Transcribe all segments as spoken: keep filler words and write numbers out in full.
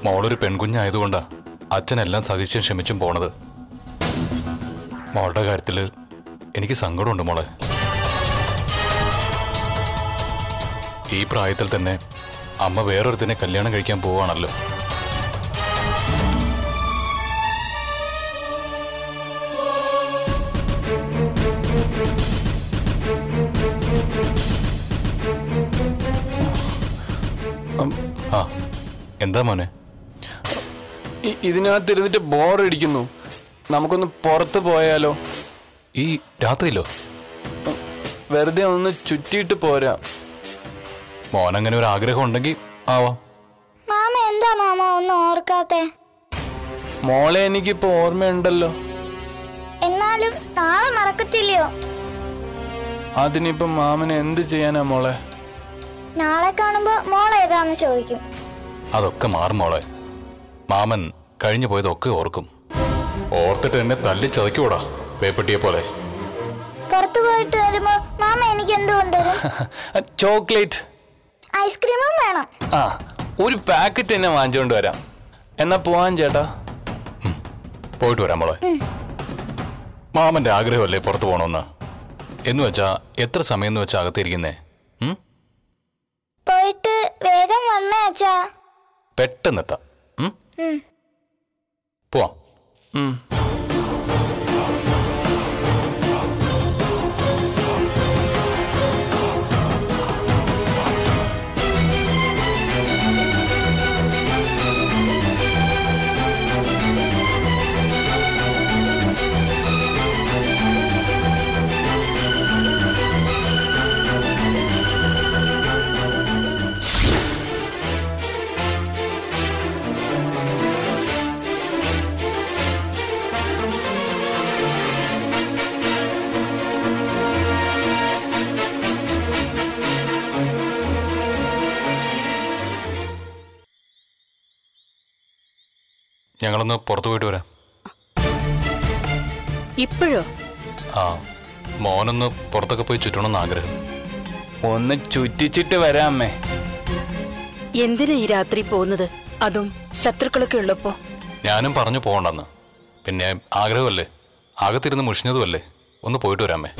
മോളൊരു പെൺകുഞ്ഞായതുകൊണ്ടാ അച്ഛനെല്ലാം സഹിച്ചും ക്ഷമിച്ചും പോണത്. മോളുടെ കാര്യത്തിൽ എനിക്ക് സങ്കടമുണ്ട് മോളെ. ഈ പ്രായത്തിൽ തന്നെ അമ്മ വേറൊരുത്തിനെ കല്യാണം കഴിക്കാൻ പോവാണല്ലോ. ആ എന്താ മോനെ? ഇതിനകത്തിരുന്നിട്ട് ബോറടിക്കുന്നു. നമുക്കൊന്ന് പുറത്ത് പോയാലോ? ഈ രാത്രിയിലോ? വെറുതെ ഒന്ന് ചുറ്റിയിട്ട് പോരാ. മോനങ്ങനെ ഒരു ആഗ്രഹം ഉണ്ടെങ്കിൽ ആവാം. മാമ എന്താ മാമ ഒന്നും ഓർക്കാത്തെ? മോളെ എനിക്കിപ്പോ ഓർമ്മയുണ്ടല്ലോ. എന്നാലും നാളെ മറക്കത്തില്ലയോ? അതിനിപ്പോ മാമന് എന്ത് ചെയ്യാനാ മോളെ? നാളെ കാണുമ്പോ മോൾ ഏതാന്ന് ചോദിക്കും. അതൊക്കെ മാറും മോളെ. മാമൻ കഴിഞ്ഞു പോയതൊക്കെ ഓർക്കും. ഓർത്തിട്ട് എന്നെ തല്ലി ചതയ്ക്കൂടാ പേപ്പട്ടിയെ പോലെ. പുറത്തു പോയിട്ട് വരുമ്പോ മാമ എനിക്ക് എന്ത് കൊണ്ടുവരും? ചോക്ലേറ്റ്, ഐസ്ക്രീമും വേണം. ആ ഒരു പാക്കറ്റ് തന്നെ വാങ്ങിച്ചോണ്ട് വരാം. എന്നാ പോവാൻ ചേട്ടാ. പോയിട്ട് വരാം മോളെ. മാമന്റെ ആഗ്രഹമല്ലേ പുറത്തു പോകണമെന്ന്. എന്ന് വെച്ചാ എത്ര സമയം എന്ന് വെച്ചാ അകത്തിരിക്കുന്നേ? പോയിട്ട് വേഗം വന്നേ അച്ഛാ. പെട്ടെന്നെത്താം. പോവാം. ഞങ്ങളൊന്ന് പുറത്തു പോയിട്ട് വരാം. ഇപ്പോഴോ? ആ മോനൊന്ന് പുറത്തൊക്കെ പോയി ചുറ്റണമെന്ന് ആഗ്രഹം. ഒന്ന് ചുറ്റിച്ചിട്ട് വരാമേ. എന്തിനാ ഈ രാത്രി പോകുന്നത്? അതും ശത്രുക്കളൊക്കെ ഉള്ളപ്പോ. ഞാനും പറഞ്ഞു പോകണ്ടെന്ന്. പിന്നെ ആഗ്രഹമല്ലേ, അകത്തിരുന്ന് മുഷിഞ്ഞതുമല്ലേ. ഒന്ന് പോയിട്ട് വരാമേ.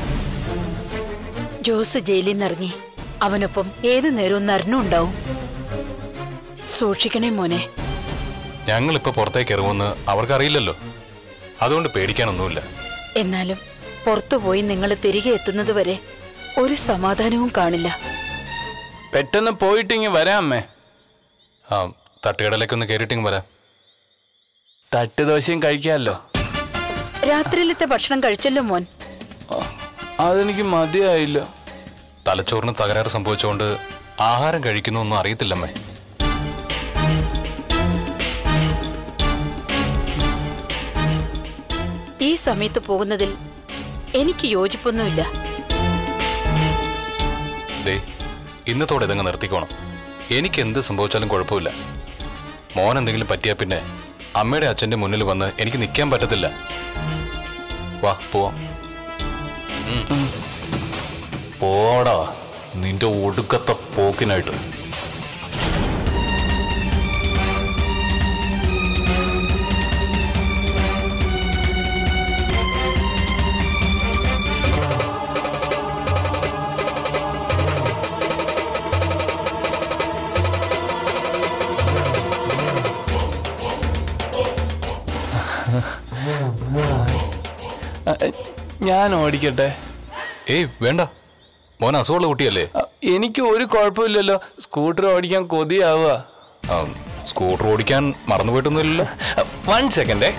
ജോസ് ജയിലിൽ നിന്ന് ഇറങ്ങി. അവനൊപ്പം ഏതു നേരവും നരനും ഉണ്ടാവും. സൂക്ഷിക്കണേ മോനെ. ഞങ്ങളിപ്പോ പുറത്തേക്ക് ഇറങ്ങുമെന്ന് അവർക്കറിയില്ലല്ലോ. അതുകൊണ്ട് പേടിക്കാനൊന്നുമില്ല. എന്നാലും പുറത്തുപോയി നിങ്ങൾ തിരികെ എത്തുന്നത് വരെ ഒരു സമാധാനവും കാണില്ല. പെട്ടെന്ന് പോയിട്ടിങ്ങ് വരാമേ. ആ തട്ടുകടലേക്കൊന്ന് കയറിയിട്ടിങ്ങ് വരാം. തട്ടുദോശയും കഴിക്കാമല്ലോ. രാത്രിയിലത്തെ ഭക്ഷണം കഴിച്ചല്ലോ മോൻ. അതെനിക്ക് മതിയായില്ല. തലച്ചോറിന് തകരാറ് സംഭവിച്ചുകൊണ്ട് ആഹാരം കഴിക്കുന്നൊന്നും അറിയത്തില്ലമ്മേ. ഈ സമയത്ത് പോകുന്നതിൽ എനിക്ക് യോജിപ്പൊന്നുമില്ല. ദേ ഇന്നത്തോടെ ഇതങ്ങ് നിർത്തിക്കോണം. എനിക്ക് എന്ത് സംഭവിച്ചാലും കുഴപ്പമില്ല. മോൻ എന്തെങ്കിലും പറ്റിയാ പിന്നെ അമ്മയുടെ അച്ഛൻ്റെ മുന്നിൽ വന്ന് എനിക്ക് നിൽക്കാൻ പറ്റത്തില്ല. വാ പോവാം. പോടാ നിന്റെ ഒടുക്കത്തെ പോക്കിനായിട്ട്. ഞാൻ ഓടിക്കട്ടെ? ഏയ് വേണ്ട, മോൻ അസുഖമുള്ള കുട്ടിയല്ലേ. എനിക്ക് ഒരു കുഴപ്പമില്ലല്ലോ. സ്കൂട്ടർ ഓടിക്കാൻ കൊതിയാവുക. സ്കൂട്ടർ ഓടിക്കാൻ മറന്നുപോയിട്ടൊന്നുമില്ലല്ലോ. വൺ സെക്കൻഡേ.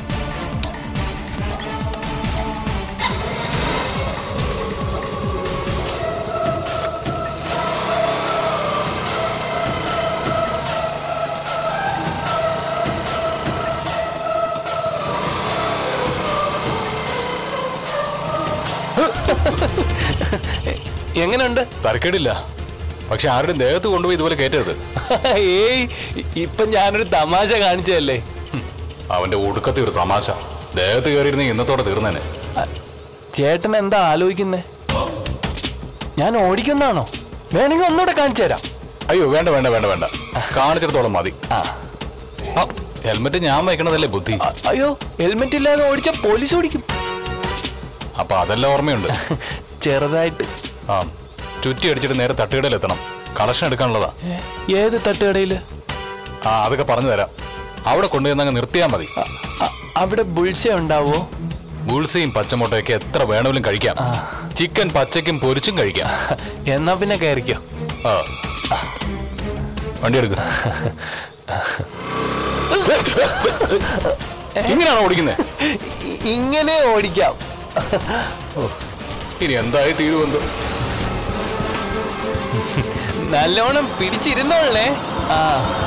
എങ്ങനെയുണ്ട്? തരക്കേടില്ല. പക്ഷെ ആരുടെ ദേഹത്ത് കൊണ്ടുപോയി ഇതുപോലെ കയറ്റരുത്. ഏയ് ഇപ്പൊ ഞാനൊരു തമാശ കാണിച്ചതല്ലേ. അവന്റെ ഒടുക്കത്തെ ഒരു തമാശ. ദേഹത്ത് കയറിയിരുന്ന ഇന്നത്തോടെ തീർന്നേനെ. ചേട്ടൻ എന്താ ആലോചിക്കുന്നേ? ഞാൻ ഓടിക്കുന്നതാണോ? വേണമെങ്കിൽ ഒന്നുകൂടെ കാണിച്ചു തരാം. അയ്യോ വേണ്ട വേണ്ട വേണ്ട വേണ്ട, കാണിച്ചിടത്തോളം മതി. ആ ഹെൽമെറ്റ് ഞാൻ വയ്ക്കണതല്ലേ ബുദ്ധി. അയ്യോ, ഹെൽമെറ്റ് ഇല്ലാതെ ഓടിച്ച പോലീസ് ഓടിക്കും. അപ്പൊ അതെല്ലാം ഓർമ്മയുണ്ട്. ചെറുതായിട്ട്. ആ, ചുറ്റി അടിച്ചിട്ട് നേരെ തട്ടുകടയിൽ എത്തണം. കളക്ഷൻ എടുക്കാനുള്ളതാ. ഏത് തട്ടുകടയില്? ആ, അതൊക്കെ പറഞ്ഞു തരാം. അവിടെ കൊണ്ടുവന്നങ്ങ് നിർത്തിയാ മതി. അവിടെ ബുൾസ ഉണ്ടാവോ? ബുൾസയും പച്ചമുട്ടയൊക്കെ എത്ര വേണമെങ്കിലും കഴിക്കാം. ചിക്കൻ പച്ചയ്ക്കും പൊരിച്ചും കഴിക്കാം. എന്നാ പിന്നെ കയറിക്കോ. ആ, വണ്ടി എടുക്ക. ഇങ്ങനെയാണോ ഓടിക്കുന്നത്? ഇങ്ങനെ ഓടിക്കാം. ഇനി എന്തായി തീരുവെന്തോ. നല്ലോണം പിടിച്ചിരുന്നോളേ. ആ,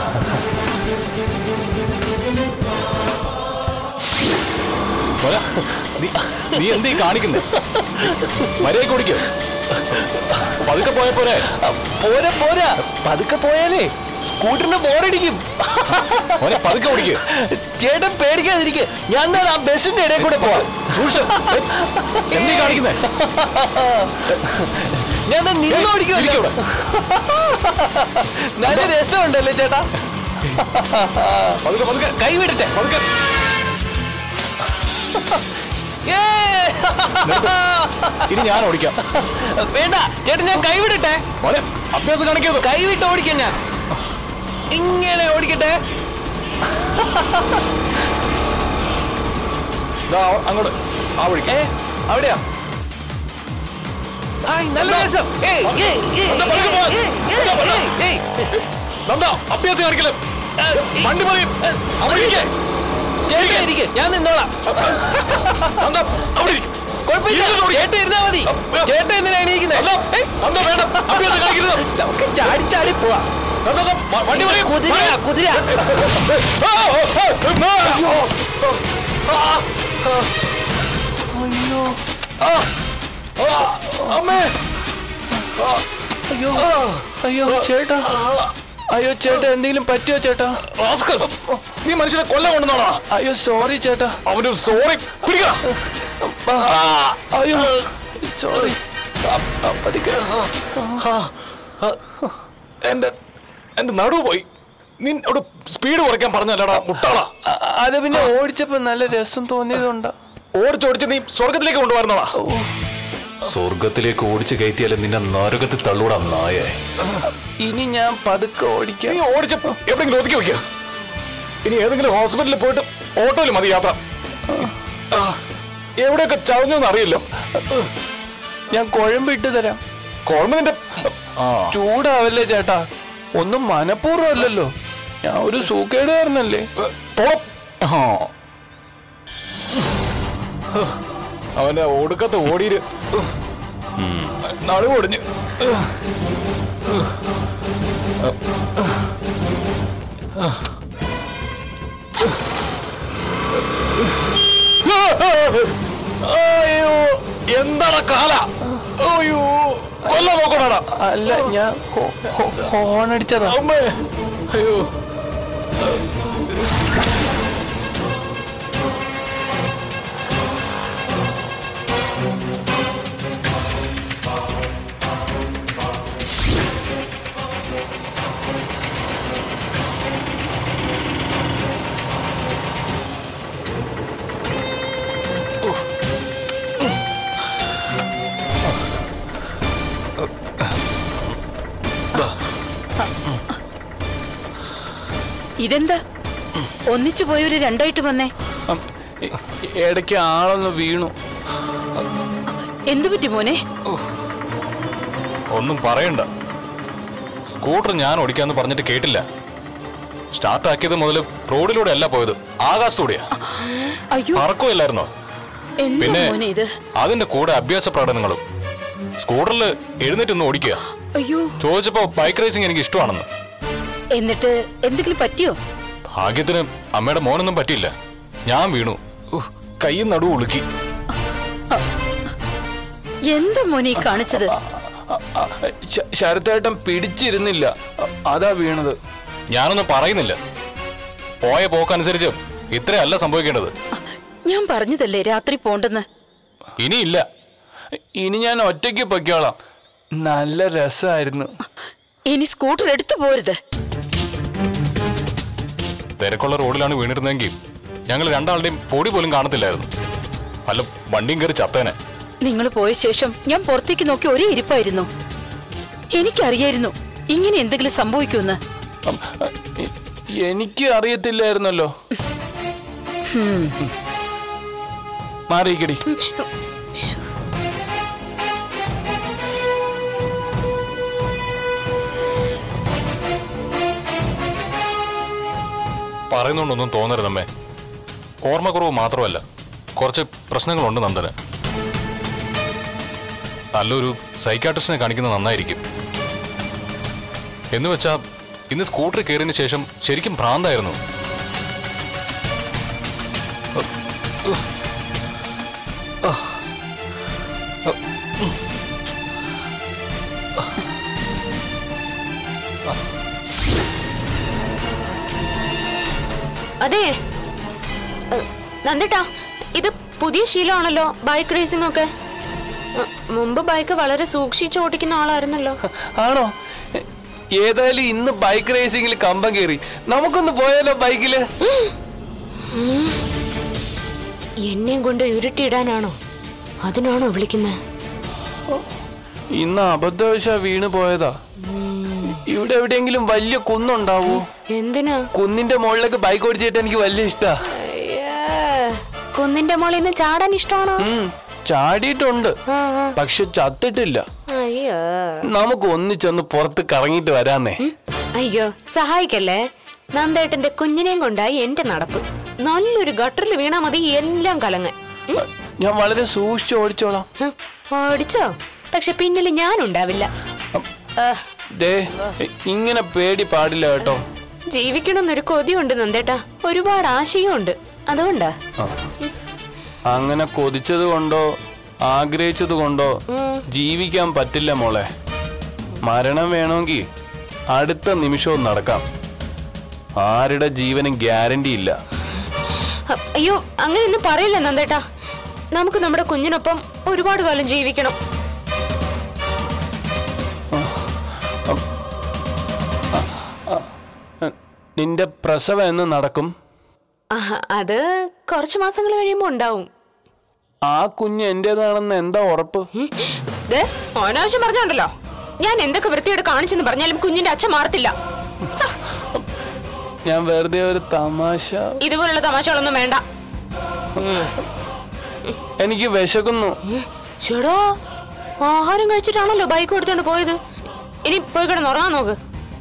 നീ എന്തീ കാണിക്കുന്നേ? മര്യാദയ്ക്ക് ഓടിക്കോ. പതുക്കെ പോയ പോരെ. പോരാ പോരാ, പതുക്കെ പോയാലേ സ്കൂട്ടറിന് ബോറടിക്കും. പതുക്കെ ഓടിക്കോ. ചേട്ടൻ പേടിക്കാതിരിക്കുക. ഞാൻ ആ ബസിന്റെ ഇടയിൽ കൂടെ പോവാം. എന്തീ കാണിക്കുന്നേ? ഞാൻ നിന്ന് ഓടിക്കും. നല്ല രസമുണ്ടല്ലേ ചേട്ടാ? പതുക്കെ പതുക്കെ കൈ വിടട്ടെ. പതുക്കെ. ഇനി ഞാൻ ഓടിക്കാം. വേണ്ട ചേട്ടൻ, ഞാൻ കൈ വിടട്ടെ. അഭ്യാസം കാണിക്കരുത്. കൈ വിട്ട് ഓടിക്കാം. ഞാൻ ഇങ്ങനെ ഓടിക്കട്ടെ. അങ്ങോട്ട് ആ വഴിക്ക്. അവിടെയാ? നല്ല രസം. അഭ്യാസം കാണിക്കല്. വണ്ടി പറയും. ഞാൻ നിന്നോളാം. കുഴപ്പമില്ല, ചേട്ടൻ ഇരുന്നാ മതി. ചേട്ടൻ എന്തിനാ എണീക്കുന്നത്? നമുക്ക് ചാടി ചാടി പോവാം. വണ്ടി പറയും. കുതിര കുതിര. അയ്യോ അമ്മേ. അയ്യോ അയ്യോ ചേട്ടാ. അയ്യോ ചേട്ടാ, എന്തെങ്കിലും പറ്റിയോ ചേട്ടാ? നീ മനുഷ്യനെ കൊല്ലം കൊണ്ടുവന്നോളാ. അയ്യോ സോറി ചേട്ടാ. അവന് സോറി. പിടിക്കാം. അയ്യോ സോറി. എന്റെ എന്റെ നടു പോയി. നിന്നോട് സ്പീഡ് കുറയ്ക്കാൻ പറഞ്ഞല്ലടാ മുട്ടാളാ. അത് പിന്നെ ഓടിച്ചപ്പോ നല്ല രസം തോന്നിയതുകൊണ്ടാ. ഓടിച്ചോടിച്ച് നീ സ്വർഗത്തിലേക്ക് കൊണ്ടുവരുന്നോളാ. സ്വർഗത്തിലേക്ക് ഓടിച്ച് കയറ്റിയാലും നിന്നെ നരകത്തിൽ തള്ളൂടാ നായേ. ഇനി ഞാൻ പതുക്കെ ഓടിക്കാം. നീ ഓടിച്ചപ്പോ എവിടെയെങ്കിലും ഒതുക്കി വെക്കുക. ഇനി ഏതെങ്കിലും ഹോസ്പിറ്റലിൽ പോയിട്ട് ഓട്ടോയിൽ മതി യാത്ര. എവിടെയൊക്കെ ചവഞ്ഞെന്ന് അറിയില്ല. ഞാൻ കുഴമ്പിട്ട് തരാം. കുഴമ്പ് നിന്റെ ചൂടാവല്ലേ ചേട്ടാ? ഒന്നും മനഃപൂർവ്വം അല്ലല്ലോ. ഞാൻ ഒരു സൂക്കേടുകാരനല്ലേ? അവന്റെ ഒടുക്കത്ത് ഓടിയിട്ട് നടുവ് ഒടിഞ്ഞ്. അയ്യോ എന്താണ് കാല? അയ്യോ കൊല്ല നോക്കണടാ. അല്ല, ഞാൻ ഹോണടിച്ചതാ. അമ്മേ. അയ്യോ ഇതെന്താ ഒന്നിച്ചു പോയവര് രണ്ടായിട്ട് വന്നേ? ഇടയ്ക്ക് ആളൊന്ന് വീണു. എന്തു പറ്റി മോനെ? ഒന്നും പറയണ്ട. സ്കൂട്ടർ ഞാൻ ഓടിക്കാന്ന് പറഞ്ഞിട്ട് കേട്ടില്ല. സ്റ്റാർട്ട് ആക്കിയത് മുതൽ റോഡിലൂടെ അല്ല പോയത്, ആകാശത്തൂടെയാ. പറക്കുമല്ലായിരുന്നോ? പിന്നെ അതിന്റെ കൂടെ അഭ്യാസ പ്രകടനങ്ങളും. സ്കൂട്ടറിൽ എഴുന്നേറ്റൊന്ന് ഓടിക്കുക. ചോദിച്ചപ്പോ ബൈക്ക് റേസിംഗ് എനിക്ക് ഇഷ്ടമാണെന്ന്. എന്നിട്ട് എന്തെങ്കിലും പറ്റിയോ? ഭാഗ്യത്തിന് അമ്മയുടെ മോനൊന്നും പറ്റിയില്ല. ഞാൻ വീണു, കൈ നടു ഉളുക്കി. എന്താ മോനെ കാണിച്ചത്? ശരത്തേട്ടൻ പിടിച്ചിരുന്നില്ല, അതാ വീണത്. ഞാനൊന്നും പറയുന്നില്ല. പോയ പോക്കനുസരിച്ച് ഇത്രയല്ല സംഭവിക്കേണ്ടത്. ഞാൻ പറഞ്ഞതല്ലേ രാത്രി പോണ്ടെന്ന്. ഇനിയില്ല. ഇനി ഞാൻ ഒറ്റയ്ക്ക് പൊയ്ക്കോളാം. നല്ല രസമായിരുന്നു. ഇനി സ്കൂട്ടർ എടുത്തു പോരുത്. തിരക്കുള്ള റോഡിലാണ് വീണിരുന്നെങ്കിൽ ഞങ്ങൾ രണ്ടാളുടെയും പൊടി പോലും കാണത്തില്ലായിരുന്നു. അല്ല, വണ്ടിയും കയറി ചത്തേനെ. നിങ്ങൾ പോയ ശേഷം ഞാൻ പുറത്തേക്ക് നോക്കി ഒരേ ഇരിപ്പായിരുന്നു. എനിക്കറിയായിരുന്നു ഇങ്ങനെ എന്തെങ്കിലും സംഭവിക്കുമെന്ന്. എനിക്ക് അറിയത്തില്ലായിരുന്നല്ലോ. മാറിയിക്കടി. പറയുന്നുണ്ടൊന്നും തോന്നരുതമ്മേ. ഓർമ്മക്കുറവ് മാത്രമല്ല, കുറച്ച് പ്രശ്നങ്ങളുണ്ട് നന്ദന്. നല്ലൊരു സൈക്കാട്രിസ്റ്റിനെ കാണിക്കുന്നത് നന്നായിരിക്കും. എന്ന് വെച്ചാ ഇന്ന് സ്കൂട്ടറിൽ കയറിയതിന് ശേഷം ശരിക്കും ഭ്രാന്തായിരുന്നു. അതെ നന്ദേട്ടാ, ഇത് പുതിയ ശീലമാണല്ലോ ബൈക്ക് റേസിംഗ് ഒക്കെ. മുമ്പ് ബൈക്ക് വളരെ സൂക്ഷിച്ച് ഓടിക്കുന്ന ആളായിരുന്നല്ലോ. ആണോ? ഏതായാലും ഇന്ന് ബൈക്ക് റേസിംഗിൽ കമ്പം കയറി. നമുക്കൊന്ന് പോയാലോ ബൈക്കില്? എന്നെയും കൊണ്ട് ഉരുട്ടിയിടാനാണോ? അതിനാണോ വിളിക്കുന്നത്? ഇന്ന് അബദ്ധവശ വീണ് പോയതാ. ഇവിടെ എവിടെയെങ്കിലും വലിയ കുന്നുണ്ടാവോ? എന്തിനാ? കുന്നിന്റെ മുകളിലേക്ക് ബൈക്ക് ഓടിച്ചിട്ട് എനിക്ക് വലിയ ഇഷ്ടാ. കുന്നിന്റെ മുകളിൽ നിന്ന് ചാടാൻ ഇഷ്ടമാണോ? ചാടിയിട്ടുണ്ട്, പക്ഷെ ചത്തിട്ടില്ല. അയ്യോ, നമുക്ക് ഒന്നിച്ചൊന്ന് പുറത്ത് കറങ്ങിട്ട് വരാന്നേ. അയ്യോ സഹായിക്കല്ലേ. നന്ദേട്ടന്റെ കുഞ്ഞിനെയും കൊണ്ടായി എന്റെ നടപ്പ്. നല്ലൊരു ഗട്ടറിൽ വീണാ മതി എല്ലാം കലങ്ങാൻ. ഞാൻ വളരെ സൂക്ഷിച്ച് ഓടിച്ചോളാം. ഓടിച്ചോ, പക്ഷെ പിന്നിൽ ഞാൻ ഉണ്ടാവില്ല. ഇങ്ങനെ പേടി പാടില്ല കേട്ടോ. ജീവിക്കണമെന്നൊരു കൊതിയുണ്ട് നന്ദേട്ടാ, ഒരുപാട് ആശയമുണ്ട്, അതുകൊണ്ടാ. അങ്ങനെ കൊതിച്ചത് കൊണ്ടോ ആഗ്രഹിച്ചത് കൊണ്ടോ ജീവിക്കാൻ പറ്റില്ല മോളെ. മരണം വേണമെങ്കിൽ അടുത്ത നിമിഷവും നടക്കാം. ആരുടെ ജീവനും ഗ്യാരണ്ടി ഇല്ല. അയ്യോ, അങ്ങനെയൊന്നും പറയില്ല നന്ദേട്ടാ. നമുക്ക് നമ്മുടെ കുഞ്ഞിനൊപ്പം ഒരുപാട് കാലം ജീവിക്കണം. നിന്റെ പ്രസവം എന്ന് നടക്കും? അത് കുറച്ചു മാസങ്ങൾ കഴിയുമ്പോ ഉണ്ടാവും. ആ കുഞ്ഞ് എന്റേതാണെന്ന് എന്താ ഉറപ്പ്? അനാവശ്യം പറഞ്ഞോണ്ടല്ലോ. ഞാൻ എന്തൊക്കെ വൃത്തിയോട് കാണിച്ചെന്ന് പറഞ്ഞാലും കുഞ്ഞിന്റെ അച്ഛൻ മാറത്തില്ല. ഞാൻ വെറുതെ ഒരു തമാശ. ഇതുപോലുള്ള തമാശകളൊന്നും വേണ്ട. എനിക്ക് വിശക്കുന്നു. ചേടാ, ആഹാരം കഴിച്ചിട്ടാണല്ലോ ബൈക്ക് എടുത്തോണ്ട് പോയത്. ഇനി പോയി കിടന്ന് ഉറങ്ങാൻ നോക്ക്.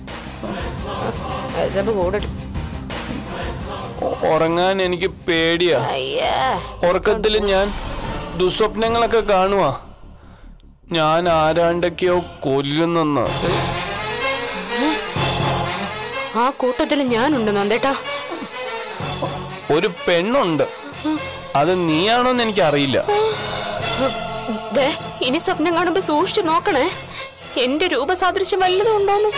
ഉറങ്ങാൻ എനിക്ക് പേടിയാ. ഉറക്കത്തിൽ ഞാൻ ദുസ്വപ്നങ്ങളൊക്കെ കാണുവാ. ഞാൻ ആരാണ്ടൊക്കെയോ കൊല്ലുന്നെന്ന്. ആ കൂട്ടത്തിൽ ഞാനുണ്ട് നന്ദേട്ടാ. ഒരു പെണ്ണുണ്ട്, അത് നീയാണോന്ന് എനിക്കറിയില്ല. ഇനി സ്വപ്നം കാണുമ്പോ സൂക്ഷിച്ചു നോക്കണേ. എന്റെ രൂപസാദൃശ്യം വല്ലതും ഉണ്ടോന്ന്.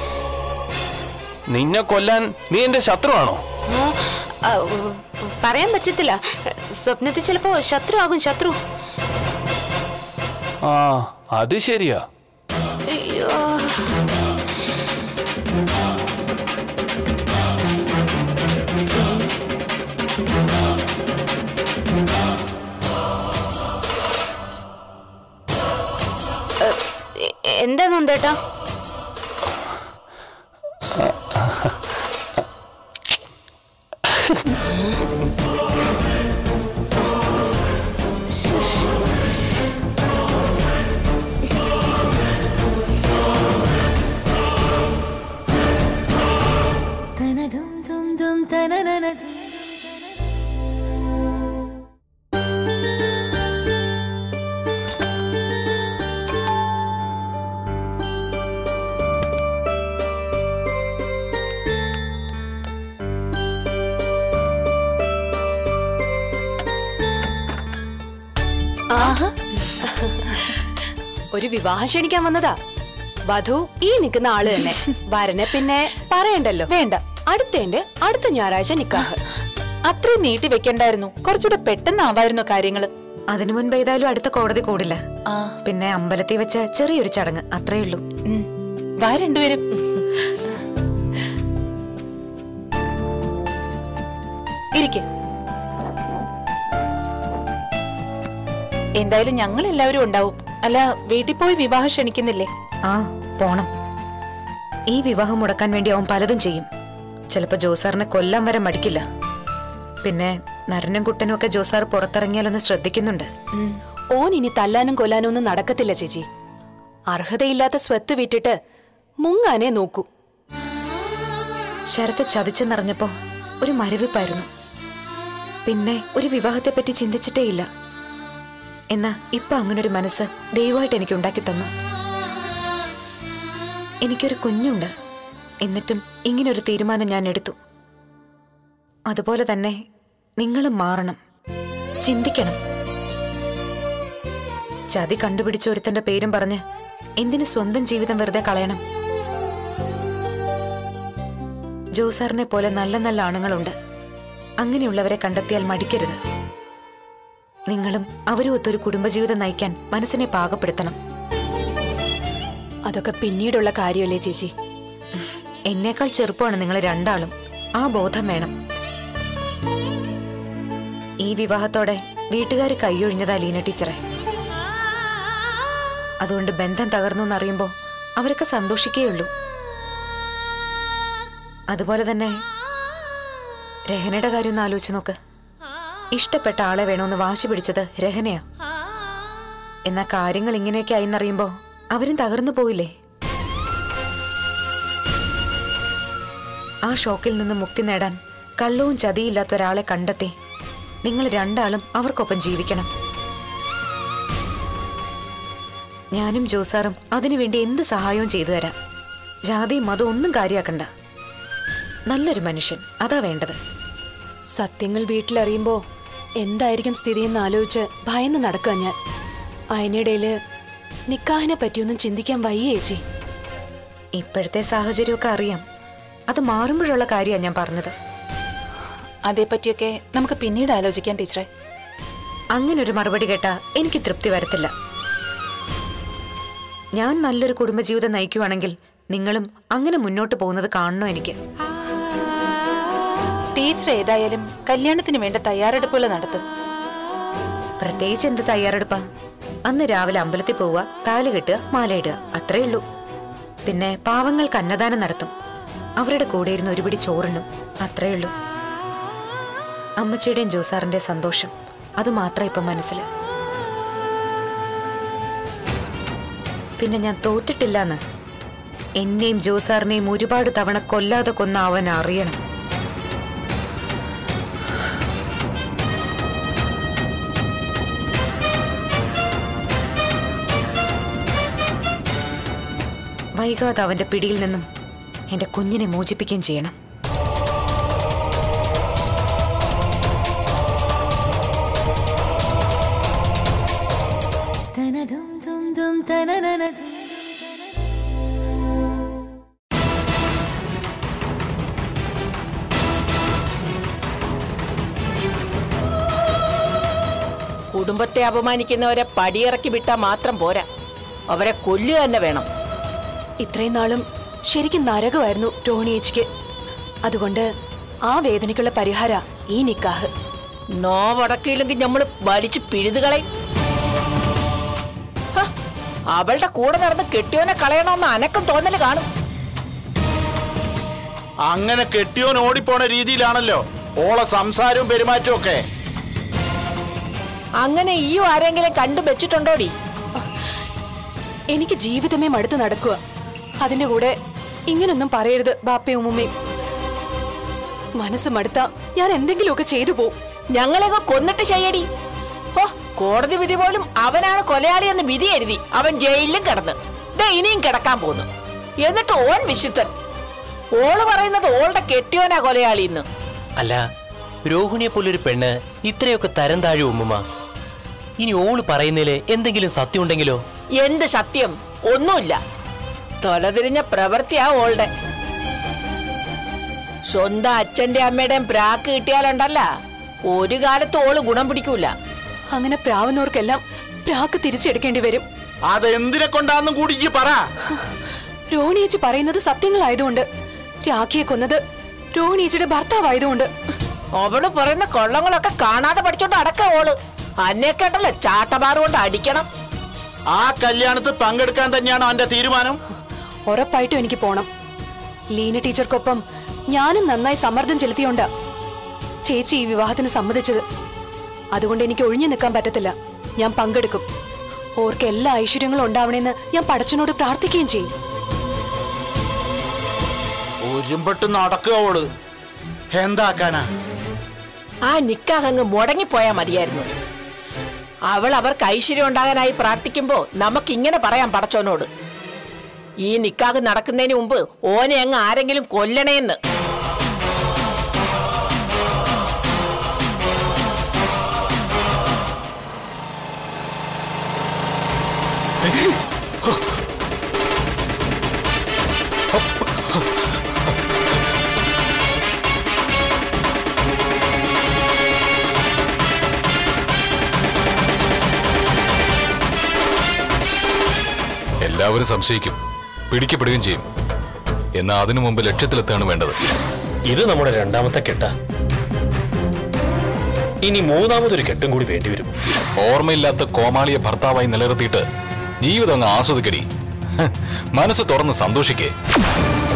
നിന്നെ കൊല്ലാൻ നീ എന്റെ ശത്രുവാണോ? പറയാൻ പറ്റത്തില്ല. സ്വപ്നത്തിൽ ചിലപ്പോ ശത്രു ആകും. ശത്രു. ആ, അത് ശരിയാ. അയ്യോ, എന്താ നന്ദേട്ടാ? ഒരു വിവാഹം ക്ഷണിക്കാൻ വന്നതാ. വധു ഈ നിൽക്കുന്ന ആള് തന്നെ. വരനെ പിന്നെ പറയണ്ടല്ലോ. വേണ്ട, അടുത്തേന്റെ അടുത്ത ഞായറാഴ്ച നിക്കാഹ്. അത്രയും നീട്ടി വെക്കണ്ടായിരുന്നു. കുറച്ചുകൂടെ പെട്ടെന്നാവായിരുന്നു കാര്യങ്ങള്. അതിനു മുൻപ് ഏതായാലും അടുത്ത കോടതി കൂടില്ല. പിന്നെ അമ്പലത്തിൽ വെച്ച ചെറിയൊരു ചടങ്ങ്, അത്രേ ഉള്ളൂ. വാ രണ്ടുപേരും. ഇരിക്കെ. എന്തായാലും ഞങ്ങൾ എല്ലാവരും ഉണ്ടാവും. അല്ല, വീട്ടിൽ പോയി വിവാഹം ക്ഷണിക്കുന്നില്ലേ? ആ പോണം. ഈ വിവാഹം മുടക്കാൻ വേണ്ടി അവൻ പലതും ചെയ്യും. ചിലപ്പോ ജോസാറിനെ കൊല്ലാൻ വരെ മടിക്കില്ല. പിന്നെ നരനും കുട്ടനും ഒക്കെ ജോസാർ പുറത്തിറങ്ങിയാലൊന്ന് ശ്രദ്ധിക്കുന്നുണ്ട്. ഓൻ ഇനി തല്ലാനും കൊല്ലാനും ഒന്നും നടക്കത്തില്ല ചേച്ചി. അർഹതയില്ലാത്ത സ്വത്ത് വിട്ടിട്ട് മുങ്ങാനേ നോക്കൂ. ശരത്ത് ചതിച്ചെന്നറിഞ്ഞപ്പോ ഒരു മരവിപ്പായിരുന്നു. പിന്നെ ഒരു വിവാഹത്തെപ്പറ്റി ചിന്തിച്ചിട്ടേയില്ല. എന്നാ ഇപ്പൊ അങ്ങനൊരു മനസ്സ് ദൈവമായിട്ട് എനിക്ക് ഉണ്ടാക്കി തന്നു. എനിക്കൊരു കുഞ്ഞുണ്ട്. എന്നിട്ടും ഇങ്ങനൊരു തീരുമാനം ഞാൻ എടുത്തു. അതുപോലെ തന്നെ നിങ്ങളും മാറണം, ചിന്തിക്കണം. ചതി കണ്ടുപിടിച്ച ഒരുത്തന്റെ പേരും പറഞ്ഞ് എന്തിന് സ്വന്തം ജീവിതം വെറുതെ കളയണം? ജോസാറിനെ പോലെ നല്ല നല്ല ആണുങ്ങളുണ്ട്. അങ്ങനെയുള്ളവരെ കണ്ടെത്തിയാൽ മടിക്കരുത്. നിങ്ങളും അവരും ഒത്തൊരു കുടുംബജീവിതം നയിക്കാൻ മനസ്സിനെ പാകപ്പെടുത്തണം. അതൊക്കെ പിന്നീടുള്ള കാര്യമല്ലേ ചേച്ചി? എന്നേക്കാൾ ചെറുപ്പമാണ് നിങ്ങൾ രണ്ടാളും. ആ ബോധം വേണം. ഈ വിവാഹത്തോടെ വീട്ടുകാർ കൈയൊഴിഞ്ഞതാ ലീന ടീച്ചറെ. അതുകൊണ്ട് ബന്ധം തകർന്നു എന്നറിയുമ്പോ അവരൊക്കെ സന്തോഷിക്കേയുള്ളൂ. അതുപോലെ തന്നെ രഹനയുടെ കാര്യം ഒന്ന് ആലോചിച്ച് നോക്ക്. ഇഷ്ടപ്പെട്ട ആളെ വേണമെന്ന് വാശി പിടിച്ചത് രഹനയാ. എന്നാ കാര്യങ്ങൾ ഇങ്ങനെയൊക്കെ ആയിന്നറിയുമ്പോ അവരും തകർന്നു പോയില്ലേ? ആ ഷോക്കിൽ നിന്ന് മുക്തി നേടാൻ കള്ളവും ചതിയില്ലാത്ത ഒരാളെ കണ്ടെത്തി നിങ്ങൾ രണ്ടാളും അവർക്കൊപ്പം ജീവിക്കണം. ഞാനും ജോസാറും അതിനുവേണ്ടി എന്ത് സഹായവും ചെയ്തു തരാം. ജാതിയും മതം ഒന്നും കാര്യാക്കണ്ട. നല്ലൊരു മനുഷ്യൻ, അതാ വേണ്ടത്. സത്യങ്ങൾ വീട്ടിലറിയുമ്പോ എന്തായിരിക്കും സ്ഥിതിയെന്ന് ആലോചിച്ച് ഭയന്ന് നടക്കുക ഞാൻ. അതിനിടയില് നിക്കാഹിനെ പറ്റിയൊന്നും ചിന്തിക്കാൻ വയ്യ ചേച്ചി. ഇപ്പോഴത്തെ സാഹചര്യമൊക്കെ അറിയാം. അത് മാറുമ്പോഴുള്ള കാര്യമാണ് ഞാൻ പറഞ്ഞത്. അതേപ്പറ്റിയൊക്കെ നമുക്ക് പിന്നീട് ആലോചിക്കാം ടീച്ചറെ. അങ്ങനൊരു മറുപടി കേട്ടാ എനിക്ക് തൃപ്തി വരത്തില്ല. ഞാൻ നല്ലൊരു കുടുംബജീവിതം നയിക്കുവാണെങ്കിൽ നിങ്ങളും അങ്ങനെ മുന്നോട്ട് പോകുന്നത് കാണണോ എനിക്ക്? ടീച്ചർ ഏതായാലും കല്യാണത്തിന് വേണ്ട തയ്യാറെടുപ്പുകൾ നടത്തും. പ്രത്യേകിച്ച് എന്ത് തയ്യാറെടുപ്പാ? അന്ന് രാവിലെ അമ്പലത്തിൽ പോവുക, താലി കെട്ടുക, മാലയിടുക, അത്രേ ഉള്ളൂ. പിന്നെ പാവങ്ങൾക്ക് അന്നദാനം നടത്തും. അവരുടെ കൂടെ ഇരുന്ന് ഒരുപിടി ചോറിനും, അത്രേ ഉള്ളൂ. അമ്മച്ചിയുടെയും ജോസാറിന്റെ സന്തോഷം അത് മാത്രം ഇപ്പം മനസ്സിൽ. പിന്നെ ഞാൻ തോറ്റിട്ടില്ലെന്ന് എന്നെയും ജോസാറിനെയും ഒരുപാട് തവണ കൊല്ലാതെ കൊന്ന അവൻ അറിയണം. വൈകാതെ അവന്റെ പിടിയിൽ നിന്നും എന്റെ കുഞ്ഞിനെ മോചിപ്പിക്കുകയും ചെയ്യണം. കുടുംബത്തെ അപമാനിക്കുന്നവരെ പടിയിറക്കി വിട്ടാൽ മാത്രം പോരാ, അവരെ കൊല്ലുക തന്നെ വേണം. ഇത്രയും നാളും ശരിക്കും നരകമായിരുന്നു രോഹിണിയേച്ചിക്ക്. അതുകൊണ്ട് ആ വേദനയ്ക്കുള്ള പരിഹാര ഈ നിക്കാഹ്. നോവടക്കിയില്ലെങ്കിൽ നമ്മൾ വലിച്ചു പിഴുതുകളെ. അവളുടെ കൂടെ നടന്ന് കെട്ടിയോനെ കളയണമെന്ന് അനക്കം തോന്നല് കാണും. അങ്ങനെ കെട്ടിയോൻ ഓടിപ്പോണ രീതിയിലാണല്ലോ ഓളെ സംസാരവും പെരുമാറ്റവും ഒക്കെ. അങ്ങനെ ഈയോ ആരെങ്കിലും കണ്ടു വെച്ചിട്ടുണ്ടോടി? എനിക്ക് ജീവിതമേ മടുത്ത് നടക്കുക. അതിന്റെ കൂടെ ഇങ്ങനൊന്നും പറയരുത് ബാപ്പയും ഉമ്മയും. മനസ്സ് മടുത്ത ഞാൻ എന്തെങ്കിലുമൊക്കെ ചെയ്തു പോവും. ഞങ്ങളെയൊക്കെ കൊന്നിട്ട് ചെയ്യടി. ഓ, കോടതി വിധി പോലും അവനാണ് കൊലയാളി എന്ന് വിധി എഴുതി അവൻ ജയിലിലും കിടന്ന് ദേ ഇനിയും കിടക്കാൻ പോന്നു. എന്നിട്ട് ഓൻ വിശുദ്ധൻ. ഓള് പറയുന്നത് ഓളുടെ കെട്ടിയോനാ കൊലയാളിന്ന്. അല്ല, രോഹിണിയെ പോലൊരു പെണ്ണ് ഇത്രയൊക്കെ തരം താഴും ഉമ്മുമ്മ. ഇനി ഓള് പറയുന്നതില് എന്തെങ്കിലും സത്യം ഉണ്ടെങ്കിലോ? എന്ത് സത്യം? ഒന്നുമില്ല. തൊലതിരിഞ്ഞ പ്രവൃത്തിയാ ഓളുടെ. സ്വന്തം അച്ഛന്റെ അമ്മയുടെയും പ്രാക്ക് കിട്ടിയാലുണ്ടല്ല ഒരു കാലത്ത് ഓള് ഗുണം പിടിക്കൂല. അങ്ങനെ പ്രാവുന്നവർക്കെല്ലാം പ്രാക്ക് തിരിച്ചെടുക്കേണ്ടി വരും. അതെന്തിനെ കൊണ്ടാന്നും കൂടി ഈ പറ. രോഹിണിയേച്ചി പറയുന്നത് സത്യങ്ങളായതുകൊണ്ട്, രാഖിയെ കൊന്നത് രോഹിണിയേച്ചിയുടെ ഭർത്താവായതുകൊണ്ട്. അവള് പറയുന്ന കൊള്ളങ്ങളൊക്കെ കാണാതെ പഠിച്ചോണ്ട് അടക്ക ഓള്. അന്നെ കേട്ടല്ലേ ചാട്ടമാറ് കൊണ്ട് അടിക്കണം. ആ കല്യാണത്തിൽ പങ്കെടുക്കാൻ തന്നെയാണോ എന്റെ തീരുമാനം? ഉറപ്പായിട്ടും എനിക്ക് പോണം. ലീന ടീച്ചർക്കൊപ്പം ഞാനും നന്നായി സമ്മർദ്ദം ചെലുത്തിയോണ്ടാ ചേച്ചി ഈ വിവാഹത്തിന് സമ്മതിച്ചത്. അതുകൊണ്ട് എനിക്ക് ഒഴിഞ്ഞു നിൽക്കാൻ പറ്റത്തില്ല. ഞാൻ പങ്കെടുക്കും. ഓർക്ക് എല്ലാ ഐശ്വര്യങ്ങളും ഉണ്ടാവണേന്ന് ഞാൻ പടച്ചനോട് പ്രാർത്ഥിക്കുകയും ചെയ്യും. ഒരുമ്പെട്ട് നടക്കുക ഓള്. എന്താക്കാനാ? ആ നിക്കാഹ് അങ്ങ് മുടങ്ങിപ്പോയാ മതിയായിരുന്നു. അവൾ അവർക്ക് ഐശ്വര്യം ഉണ്ടാകാനായി പ്രാർത്ഥിക്കുമ്പോ നമുക്ക് ഇങ്ങനെ പറയാം പടച്ചോനോട്, ഈ നിക്കാഹ് നടക്കുന്നതിന് മുമ്പ് ഓനെ അങ്ങ് ആരെങ്കിലും കൊല്ലണേന്ന്. എല്ലാവരും സംശയിക്കും, പിടിക്കപ്പെടുകയും ചെയ്യും. എന്നാൽ അതിനു മുമ്പ് ലക്ഷ്യത്തിലെത്താണ് വേണ്ടത്. ഇത് നമ്മുടെ രണ്ടാമത്തെ കെട്ടാ. ഇനി മൂന്നാമതൊരു കെട്ടും കൂടി വേണ്ടിവരും. ഓർമ്മയില്ലാത്ത കോമാളിയെ ഭർത്താവായി നിലനിർത്തിയിട്ട് ജീവിതം അങ്ങ് ആസ്വദിക്കടി. മനസ്സ് തുറന്ന് സന്തോഷിക്കേ.